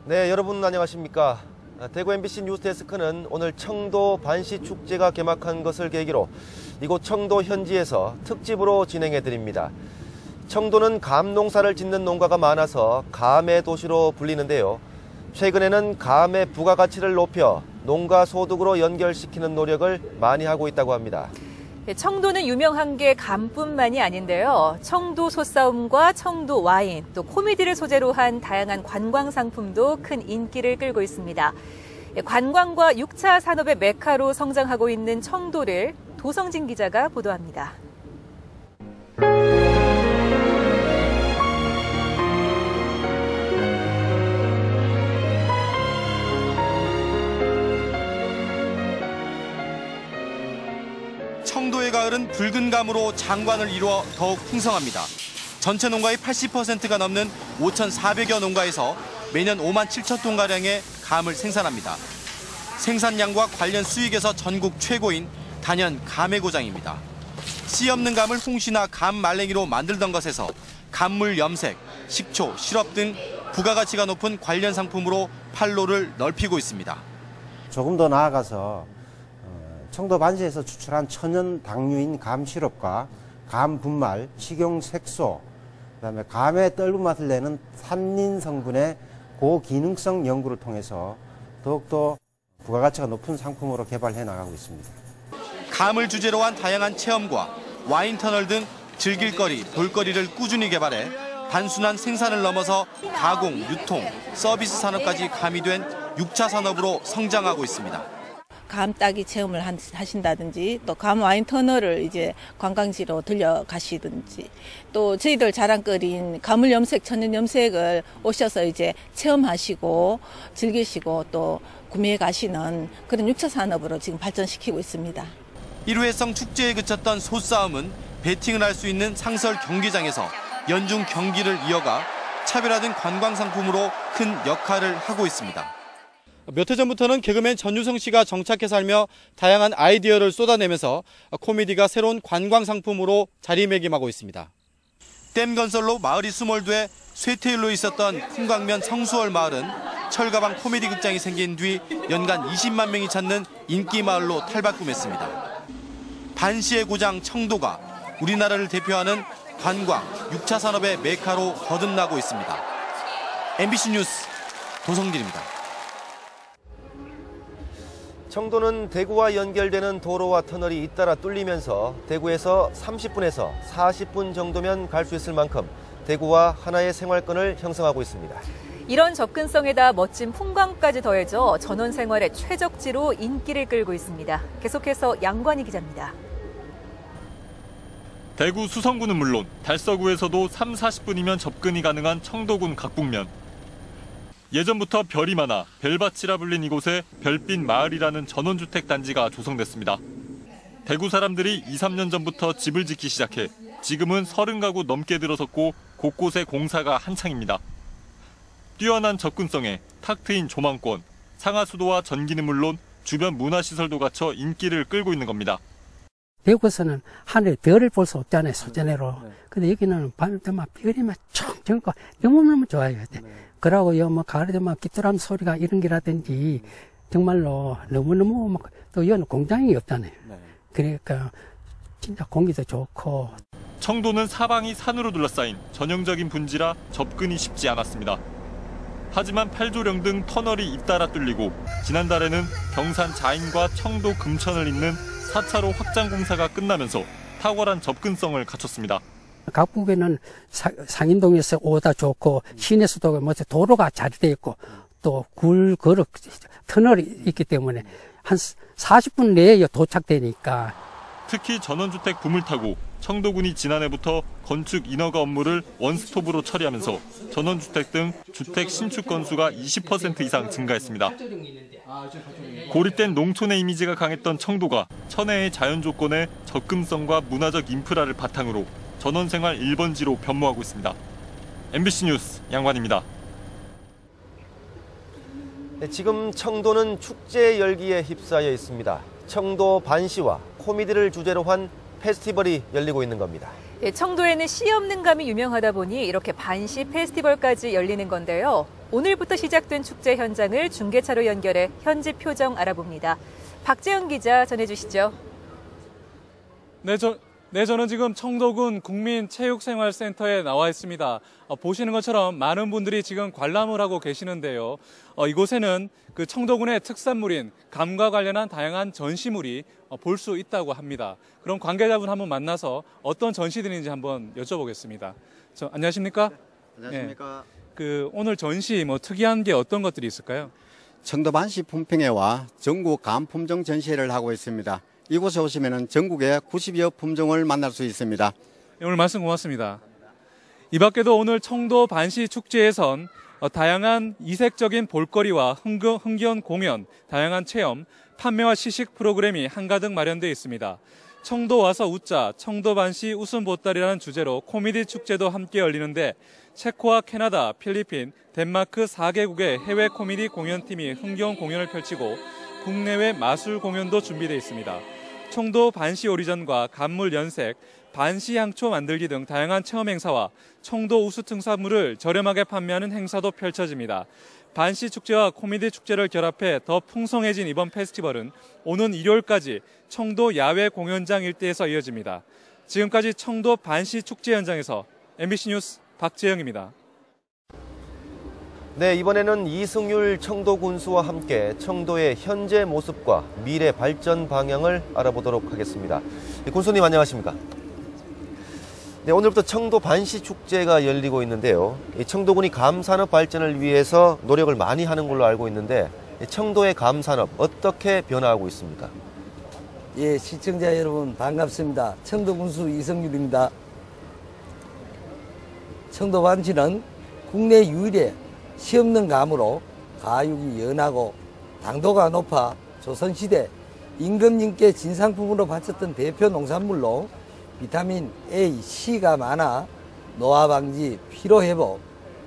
네, 여러분 안녕하십니까. 대구 MBC 뉴스데스크는 오늘 청도 반시 축제가 개막한 것을 계기로 이곳 청도 현지에서 특집으로 진행해 드립니다. 청도는 감 농사를 짓는 농가가 많아서 감의 도시로 불리는데요. 최근에는 감의 부가가치를 높여 농가 소득으로 연결시키는 노력을 많이 하고 있다고 합니다. 청도는 유명한 게 감뿐만이 아닌데요. 청도 소싸움과 청도 와인, 또 코미디를 소재로 한 다양한 관광 상품도 큰 인기를 끌고 있습니다. 관광과 6차 산업의 메카로 성장하고 있는 청도를 도성진 기자가 보도합니다. 청도의 가을은 붉은 감으로 장관을 이루어 더욱 풍성합니다. 전체 농가의 80%가 넘는 5,400여 농가에서 매년 5만 7천 톤가량의 감을 생산합니다. 생산량과 관련 수익에서 전국 최고인 단연 감의 고장입니다. 씨 없는 감을 홍시나 감 말랭이로 만들던 것에서 감물 염색, 식초, 시럽 등 부가가치가 높은 관련 상품으로 판로를 넓히고 있습니다. 조금 더 나아가서 청도 반시에서 추출한 천연 당류인 감 시럽과 감 분말, 식용 색소, 그다음에 감의 떫은 맛을 내는 산닌 성분의 고기능성 연구를 통해서 더욱더 부가가치가 높은 상품으로 개발해 나가고 있습니다. 감을 주제로 한 다양한 체험과 와인 터널 등 즐길거리, 볼거리를 꾸준히 개발해 단순한 생산을 넘어서 가공, 유통, 서비스 산업까지 가미된 6차 산업으로 성장하고 있습니다. 감 따기 체험을 하신다든지 또 감 와인 터널을 이제 관광지로 들려가시든지 또 저희들 자랑거리인 가물 염색, 천연 염색을 오셔서 이제 체험하시고 즐기시고 또 구매해 가시는 그런 6차 산업으로 지금 발전시키고 있습니다. 일회성 축제에 그쳤던 소싸움은 배팅을 할 수 있는 상설 경기장에서 연중 경기를 이어가 차별화된 관광 상품으로 큰 역할을 하고 있습니다. 몇 해 전부터는 개그맨 전유성 씨가 정착해 살며 다양한 아이디어를 쏟아내면서 코미디가 새로운 관광 상품으로 자리매김하고 있습니다. 댐 건설로 마을이 수몰돼 쇠퇴일로 있었던 풍광면 성수월 마을은 철가방 코미디 극장이 생긴 뒤 연간 20만 명이 찾는 인기 마을로 탈바꿈했습니다. 반시의 고장 청도가 우리나라를 대표하는 관광, 6차 산업의 메카로 거듭나고 있습니다. MBC 뉴스 도성진입니다. 청도는 대구와 연결되는 도로와 터널이 잇따라 뚫리면서 대구에서 30분에서 40분 정도면 갈 수 있을 만큼 대구와 하나의 생활권을 형성하고 있습니다. 이런 접근성에다 멋진 풍광까지 더해져 전원 생활의 최적지로 인기를 끌고 있습니다. 계속해서 양관희 기자입니다. 대구 수성구는 물론 달서구에서도 3, 40분이면 접근이 가능한 청도군 각북면. 예전부터 별이 많아 별밭이라 불린 이곳에 별빛 마을이라는 전원주택 단지가 조성됐습니다. 대구 사람들이 2, 3년 전부터 집을 짓기 시작해 지금은 30가구 넘게 들어섰고 곳곳에 공사가 한창입니다. 뛰어난 접근성에 탁 트인 조망권, 상하수도와 전기는 물론 주변 문화시설도 갖춰 인기를 끌고 있는 겁니다. 대구에서는 하늘에 별을 볼 수 없잖아요, 소재내로. 근데 여기는 밤에 되면 별이 막 총 져고 너무너무 좋아요. 그러고 가을에 되면 깃들한 소리가 이런 게라든지 정말로 너무너무 또 여기는 공장이 없잖아요. 그러니까 진짜 공기도 좋고. 청도는 사방이 산으로 둘러싸인 전형적인 분지라 접근이 쉽지 않았습니다. 하지만 팔조령 등 터널이 잇따라 뚫리고 지난달에는 경산 자인과 청도 금천을 잇는 4차로 확장 공사가 끝나면서 탁월한 접근성을 갖췄습니다. 각북에는 상인동에서 오다 좋고 시내수도 도로가 잘 돼 있고 또 걸어 터널이 있기 때문에 한 40분 내에 도착되니까. 특히 전원주택 붐을 타고 청도군이 지난해부터 건축 인허가 업무를 원스톱으로 처리하면서 전원주택 등 주택 신축 건수가 20% 이상 증가했습니다. 고립된 농촌의 이미지가 강했던 청도가 천혜의 자연 조건에 접근성과 문화적 인프라를 바탕으로 전원생활 1번지로 변모하고 있습니다. MBC 뉴스 양관입니다. 네, 지금 청도는 축제 열기에 휩싸여 있습니다. 청도 반시와 코미디를 주제로 한 페스티벌이 열리고 있는 겁니다. 네, 청도에는 씨 없는 감이 유명하다 보니 이렇게 반시 페스티벌까지 열리는 건데요. 오늘부터 시작된 축제 현장을 중계차로 연결해 현지 표정 알아봅니다. 박재영 기자 전해주시죠. 저는 지금 청도군 국민체육생활센터에 나와 있습니다. 보시는 것처럼 많은 분들이 지금 관람을 하고 계시는데요. 이곳에는 그 청도군의 특산물인 감과 관련한 다양한 전시물이 볼 수 있다고 합니다. 그럼 관계자분 한번 만나서 어떤 전시들인지 한번 여쭤보겠습니다. 안녕하십니까? 네, 안녕하십니까? 오늘 전시 특이한 게 어떤 것들이 있을까요? 청도 반시 품평회와 전국 감 품종 전시회를 하고 있습니다. 이곳에 오시면 전국의 90여 품종을 만날 수 있습니다. 오늘 말씀 고맙습니다. 이 밖에도 오늘 청도 반시 축제에선 다양한 이색적인 볼거리와 흥겨운 공연, 다양한 체험, 판매와 시식 프로그램이 한가득 마련되어 있습니다. 청도 와서 웃자, 청도 반시 웃음 보따리라는 주제로 코미디 축제도 함께 열리는데 체코와 캐나다, 필리핀, 덴마크 4개국의 해외 코미디 공연팀이 흥겨운 공연을 펼치고 국내외 마술 공연도 준비되어 있습니다. 청도 반시 오리전과 간물 연색, 반시 향초 만들기 등 다양한 체험 행사와 청도 우수 특산물을 저렴하게 판매하는 행사도 펼쳐집니다. 반시 축제와 코미디 축제를 결합해 더 풍성해진 이번 페스티벌은 오는 일요일까지 청도 야외 공연장 일대에서 이어집니다. 지금까지 청도 반시 축제 현장에서 MBC 뉴스 박재영입니다. 네, 이번에는 이승율 청도 군수와 함께 청도의 현재 모습과 미래 발전 방향을 알아보도록 하겠습니다. 군수님 안녕하십니까? 네, 오늘부터 청도 반시 축제가 열리고 있는데요. 청도군이 감산업 발전을 위해서 노력을 많이 하는 걸로 알고 있는데 청도의 감산업 어떻게 변화하고 있습니까? 예, 시청자 여러분 반갑습니다. 청도 군수 이승율입니다. 청도 반시는 국내 유일의 씨 없는 감으로 가육이 연하고 당도가 높아 조선시대 임금님께 진상품으로 바쳤던 대표 농산물로 비타민 A, C가 많아 노화 방지, 피로 회복,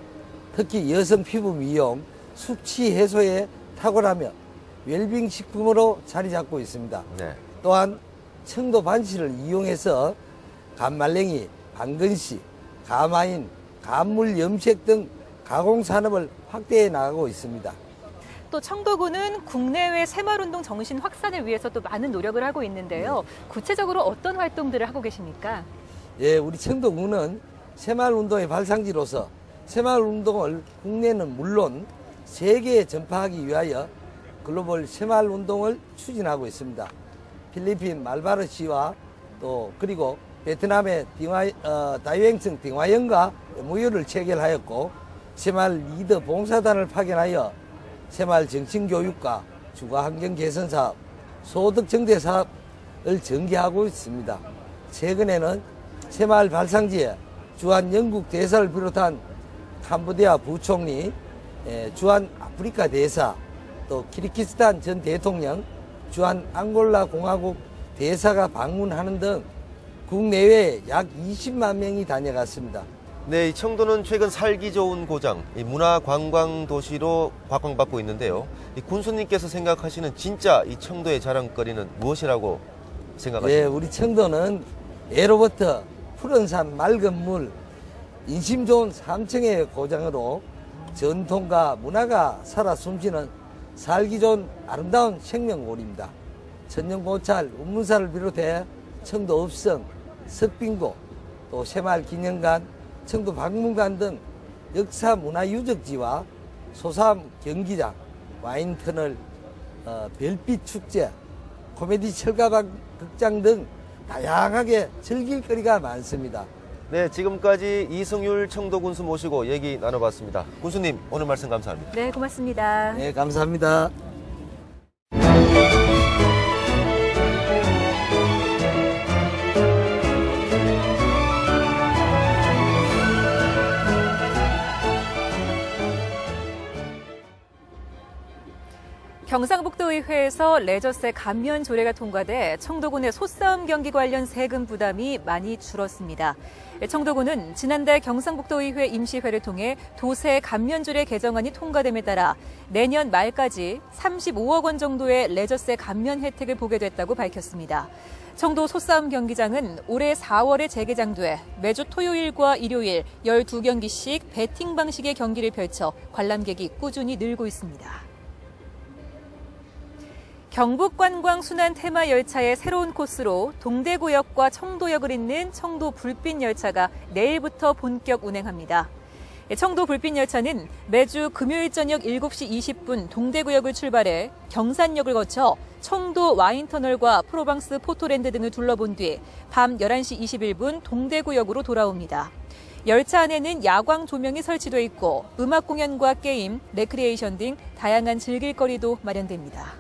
특히 여성 피부 미용, 숙취 해소에 탁월하며 웰빙 식품으로 자리 잡고 있습니다. 네. 또한 청도 반시를 이용해서 감말랭이, 방근시, 감와인, 감물 염색 등 가공산업을 확대해 나가고 있습니다. 또 청도군은 국내외 새마을운동 정신 확산을 위해서 또 많은 노력을 하고 있는데요. 구체적으로 어떤 활동들을 하고 계십니까? 예, 우리 청도군은 새마을운동의 발상지로서 새마을운동을 국내는 물론 세계에 전파하기 위하여 글로벌 새마을운동을 추진하고 있습니다. 필리핀 말바르시와 또 그리고 베트남의 다이행성 딩화영과 MOU를 체결하였고 새마을 리더 봉사단을 파견하여 새마을 정신교육과 주거환경 개선 사업, 소득 증대 사업을 전개하고 있습니다. 최근에는 새마을 발상지에 주한 영국 대사를 비롯한 캄보디아 부총리, 주한 아프리카 대사, 또 키르기스탄 전 대통령, 주한 앙골라 공화국 대사가 방문하는 등 국내외에 약 20만 명이 다녀갔습니다. 네, 이 청도는 최근 살기 좋은 고장, 문화관광도시로 각광받고 있는데요. 군수님께서 생각하시는 진짜 이 청도의 자랑거리는 무엇이라고 생각하십니까? 네, 우리 청도는 예로부터 푸른 산, 맑은 물, 인심 좋은 삼청의 고장으로 전통과 문화가 살아 숨쉬는 살기 좋은 아름다운 생명골입니다. 천년고찰, 운문사를 비롯해 청도 읍성, 석빙고, 또 새마을 기념관, 청도 박물관 등 역사 문화 유적지와 소삼 경기장, 와인터널, 별빛 축제, 코미디 철가방 극장 등 다양하게 즐길 거리가 많습니다. 네, 지금까지 이승율 청도 군수 모시고 얘기 나눠봤습니다. 군수님, 오늘 말씀 감사합니다. 네, 고맙습니다. 네, 감사합니다. 경상북도의회에서 레저세 감면 조례가 통과돼 청도군의 솥싸움 경기 관련 세금 부담이 많이 줄었습니다. 청도군은 지난달 경상북도의회 임시회를 통해 도세 감면 조례 개정안이 통과됨에 따라 내년 말까지 35억 원 정도의 레저세 감면 혜택을 보게 됐다고 밝혔습니다. 청도 솥싸움 경기장은 올해 4월에 재개장돼 매주 토요일과 일요일 12경기씩 배팅 방식의 경기를 펼쳐 관람객이 꾸준히 늘고 있습니다. 경북관광순환 테마 열차의 새로운 코스로 동대구역과 청도역을 잇는 청도 불빛 열차가 내일부터 본격 운행합니다. 청도 불빛 열차는 매주 금요일 저녁 7시 20분 동대구역을 출발해 경산역을 거쳐 청도 와인터널과 프로방스 포토랜드 등을 둘러본 뒤 밤 11시 21분 동대구역으로 돌아옵니다. 열차 안에는 야광 조명이 설치돼 있고 음악 공연과 게임, 레크리에이션 등 다양한 즐길거리도 마련됩니다.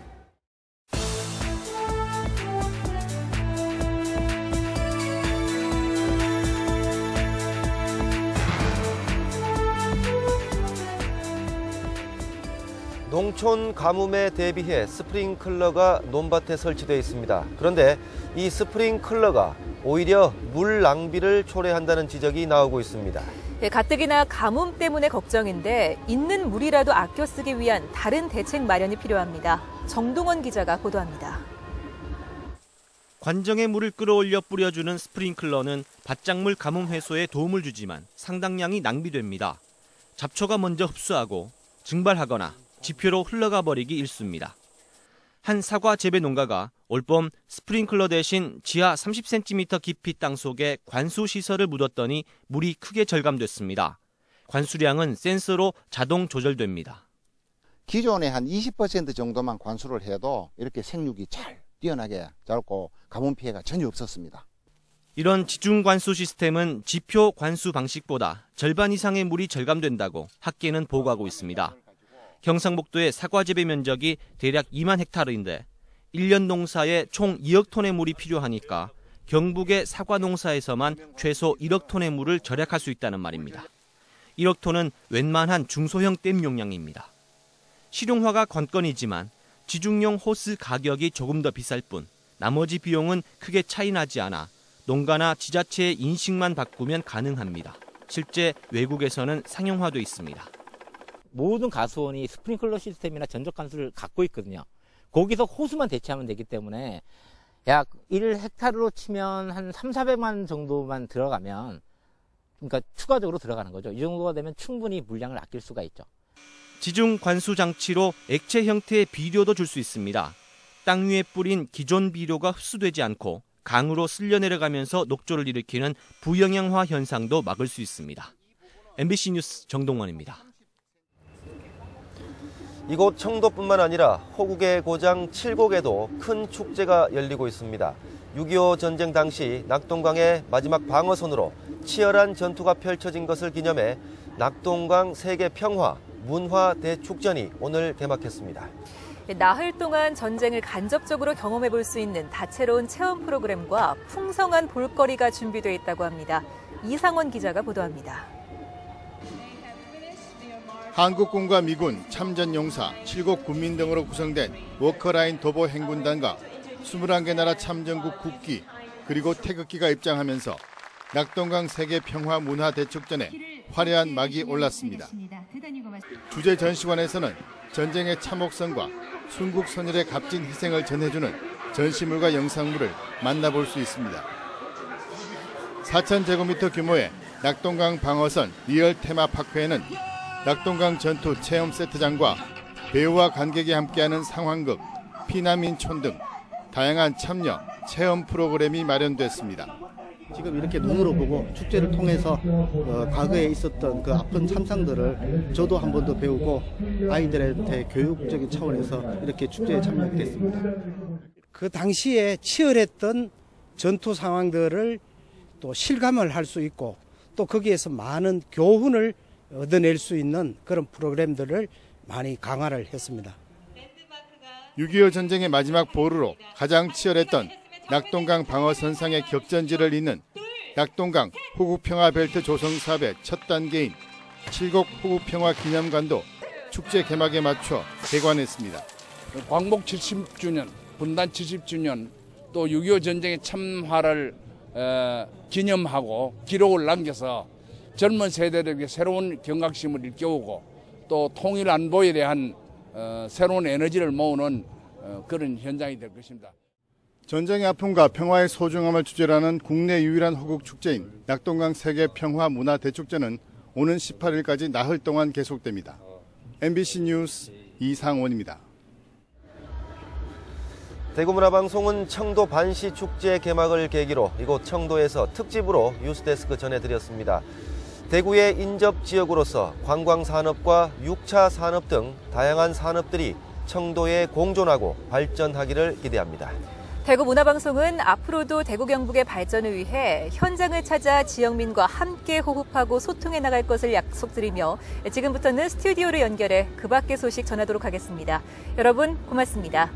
농촌 가뭄에 대비해 스프링클러가 논밭에 설치되어 있습니다. 그런데 이 스프링클러가 오히려 물 낭비를 초래한다는 지적이 나오고 있습니다. 가뜩이나 가뭄 때문에 걱정인데 있는 물이라도 아껴 쓰기 위한 다른 대책 마련이 필요합니다. 정동원 기자가 보도합니다. 관정에 물을 끌어올려 뿌려주는 스프링클러는 밭작물 가뭄 해소에 도움을 주지만 상당량이 낭비됩니다. 잡초가 먼저 흡수하고 증발하거나 지표로 흘러가 버리기 일쑤입니다. 한 사과 재배 농가가 올봄 스프링클러 대신 지하 30cm 깊이 땅속에 관수 시설을 묻었더니 물이 크게 절감됐습니다. 관수량은 센서로 자동 조절됩니다. 기존에 한 20% 정도만 관수를 해도 이렇게 생육이 잘 뛰어나게 자랐고 가뭄 피해가 전혀 없었습니다. 이런 지중 관수 시스템은 지표 관수 방식보다 절반 이상의 물이 절감된다고 학계는 보고하고 있습니다. 경상북도의 사과 재배 면적이 대략 2만 헥타르인데 1년 농사에 총 2억 톤의 물이 필요하니까 경북의 사과 농사에서만 최소 1억 톤의 물을 절약할 수 있다는 말입니다. 1억 톤은 웬만한 중소형 댐 용량입니다. 실용화가 관건이지만 지중용 호스 가격이 조금 더 비쌀 뿐 나머지 비용은 크게 차이 나지 않아 농가나 지자체의 인식만 바꾸면 가능합니다. 실제 외국에서는 상용화돼 있습니다. 모든 가수원이 스프링클러 시스템이나 전적 관수를 갖고 있거든요. 거기서 호수만 대체하면 되기 때문에 약 1헥타르로 치면 한 300~400만 정도만 들어가면 그러니까 추가적으로 들어가는 거죠. 이 정도가 되면 충분히 물량을 아낄 수가 있죠. 지중 관수 장치로 액체 형태의 비료도 줄 수 있습니다. 땅 위에 뿌린 기존 비료가 흡수되지 않고 강으로 쓸려 내려가면서 녹조를 일으키는 부영양화 현상도 막을 수 있습니다. MBC 뉴스 정동원입니다. 이곳 청도뿐만 아니라 호국의 고장 칠곡에도 큰 축제가 열리고 있습니다. 6.25 전쟁 당시 낙동강의 마지막 방어선으로 치열한 전투가 펼쳐진 것을 기념해 낙동강 세계 평화 문화 대축전이 오늘 개막했습니다. 나흘 동안 전쟁을 간접적으로 경험해 볼 수 있는 다채로운 체험 프로그램과 풍성한 볼거리가 준비되어 있다고 합니다. 이상원 기자가 보도합니다. 한국군과 미군, 참전용사, 7곡 군민 등으로 구성된 워커라인 도보 행군단과 21개 나라 참전국 국기 그리고 태극기가 입장하면서 낙동강 세계 평화 문화 대축전에 화려한 막이 올랐습니다. 주재 전시관에서는 전쟁의 참혹성과 순국 선열의 값진 희생을 전해주는 전시물과 영상물을 만나볼 수 있습니다. 4,000제곱미터 규모의 낙동강 방어선 리얼 테마파크에는 낙동강 전투 체험 세트장과 배우와 관객이 함께하는 상황극, 피난민촌 등 다양한 참여, 체험 프로그램이 마련됐습니다. 지금 이렇게 눈으로 보고 축제를 통해서 과거에 있었던 그 아픈 참상들을 저도 한 번 더 배우고 아이들한테 교육적인 차원에서 이렇게 축제에 참여했습니다. 그 당시에 치열했던 전투 상황들을 또 실감을 할 수 있고 또 거기에서 많은 교훈을 얻어낼 수 있는 그런 프로그램들을 많이 강화를 했습니다. 6.25 전쟁의 마지막 보루로 가장 치열했던 낙동강 방어선상의 격전지를 잇는 낙동강 호국평화벨트 조성사업의 첫 단계인 7곡 호국평화 기념관도 축제 개막에 맞춰 개관했습니다. 광복 70주년, 분단 70주년, 또 6.25 전쟁의 참화를 기념하고 기록을 남겨서 젊은 세대들에게 새로운 경각심을 일깨우고 또 통일 안보에 대한 새로운 에너지를 모으는 그런 현장이 될 것입니다. 전쟁의 아픔과 평화의 소중함을 주제라는 국내 유일한 호국 축제인 낙동강 세계평화문화대축제는 오는 18일까지 나흘 동안 계속됩니다. MBC 뉴스 이상원입니다. 대구문화방송은 청도 반시축제 개막을 계기로 이곳 청도에서 특집으로 뉴스데스크 전해드렸습니다. 대구의 인접지역으로서 관광산업과 6차 산업 등 다양한 산업들이 청도에 공존하고 발전하기를 기대합니다. 대구문화방송은 앞으로도 대구 경북의 발전을 위해 현장을 찾아 지역민과 함께 호흡하고 소통해 나갈 것을 약속드리며 지금부터는 스튜디오를 연결해 그 밖의 소식 전하도록 하겠습니다. 여러분 고맙습니다.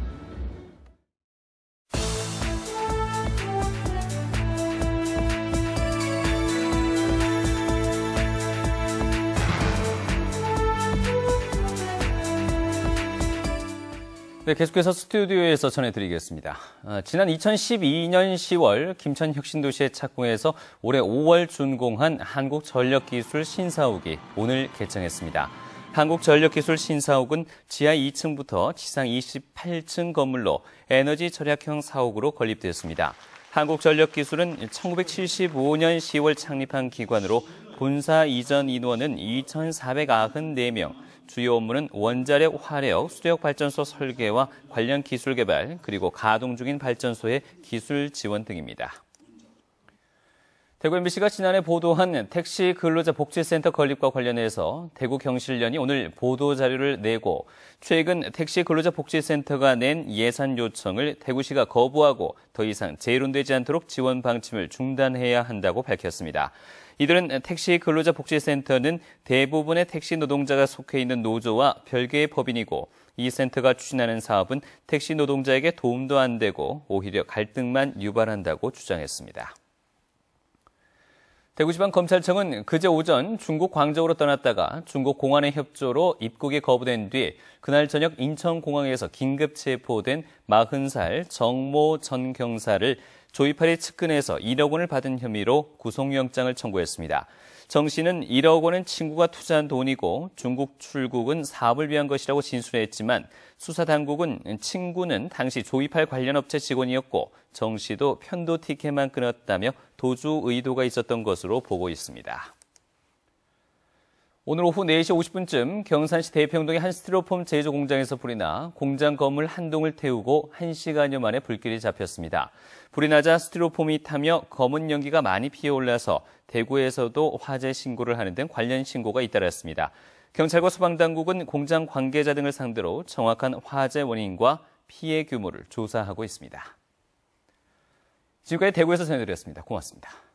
네, 계속해서 스튜디오에서 전해드리겠습니다. 지난 2012년 10월 김천혁신도시의 착공해서 올해 5월 준공한 한국전력기술 신사옥이 오늘 개청했습니다. 한국전력기술 신사옥은 지하 2층부터 지상 28층 건물로 에너지 절약형 사옥으로 건립되었습니다. 한국전력기술은 1975년 10월 창립한 기관으로 본사 이전 인원은 2,494명, 주요 업무는 원자력, 화력, 수력 발전소 설계와 관련 기술 개발, 그리고 가동 중인 발전소의 기술 지원 등입니다. 대구 MBC가 지난해 보도한 택시 근로자 복지센터 건립과 관련해서 대구 경실련이 오늘 보도 자료를 내고 최근 택시 근로자 복지센터가 낸 예산 요청을 대구시가 거부하고 더 이상 재론되지 않도록 지원 방침을 중단해야 한다고 밝혔습니다. 이들은 택시 근로자 복지센터는 대부분의 택시 노동자가 속해 있는 노조와 별개의 법인이고 이 센터가 추진하는 사업은 택시 노동자에게 도움도 안 되고 오히려 갈등만 유발한다고 주장했습니다. 대구지방검찰청은 그제 오전 중국 광저우로 떠났다가 중국 공안의 협조로 입국이 거부된 뒤 그날 저녁 인천공항에서 긴급 체포된 40살 정모 전 경사를 조이팔이 측근에서 1억 원을 받은 혐의로 구속영장을 청구했습니다. 정 씨는 1억 원은 친구가 투자한 돈이고 중국 출국은 사업을 위한 것이라고 진술했지만 수사당국은 친구는 당시 조이팔 관련 업체 직원이었고 정 씨도 편도 티켓만 끊었다며 도주 의도가 있었던 것으로 보고 있습니다. 오늘 오후 4시 50분쯤 경산시 대평동의 한 스티로폼 제조 공장에서 불이 나 공장 건물 한 동을 태우고 1시간여 만에 불길이 잡혔습니다. 불이 나자 스티로폼이 타며 검은 연기가 많이 피어올라서 대구에서도 화재 신고를 하는 등 관련 신고가 잇따랐습니다. 경찰과 소방당국은 공장 관계자 등을 상대로 정확한 화재 원인과 피해 규모를 조사하고 있습니다. 지금까지 대구에서 전해드렸습니다. 고맙습니다.